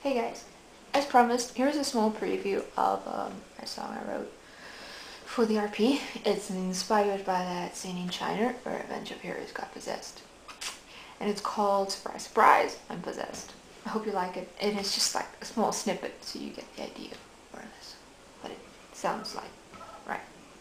Hey guys, as promised, here's a small preview of a song I wrote for the RP. It's inspired by that scene in China where a bunch of heroes got possessed. And it's called Surprise Surprise, I'm Possessed. I hope you like it. And it's just like a small snippet so you get the idea more or less what it sounds like. Right.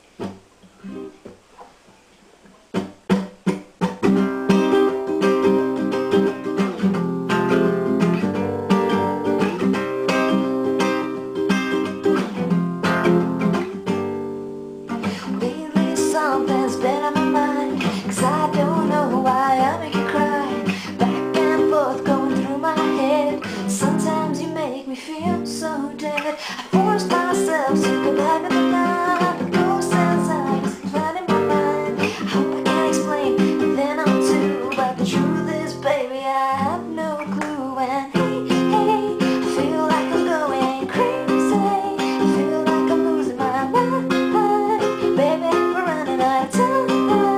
Lately something's been on my mind, 'cause I don't know why I make you cry. Back and forth going through my head. Sometimes you make me feel so dead. I force myself to go back in the night, but ghosts and signs flood in my mind. I hope I can explain, but then I'm too. But the truth is, baby, I have no clue. And hey, I feel like I'm going crazy. I feel like I'm losing my mind. Baby, we're running out of time.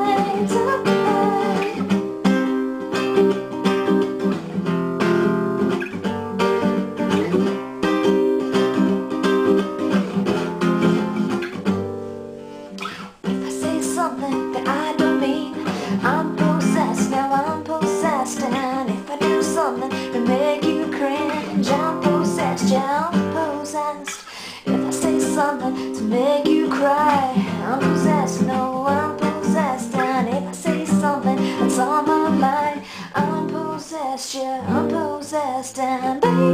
If I say something that I don't mean, I'm possessed, now I'm possessed. And if I do something to make you cringe, I'm possessed, yeah, I'm possessed. If I say something to make you cry, I'm possessed, no, I'm possessed. And if I say something that's on my mind, I'm possessed, yeah, I'm possessed. And baby,